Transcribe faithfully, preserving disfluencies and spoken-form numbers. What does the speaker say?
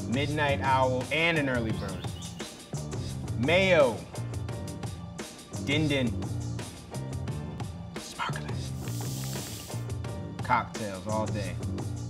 midnight owl, and an early bird. Mayo, din din, sparkling. Cocktails all day.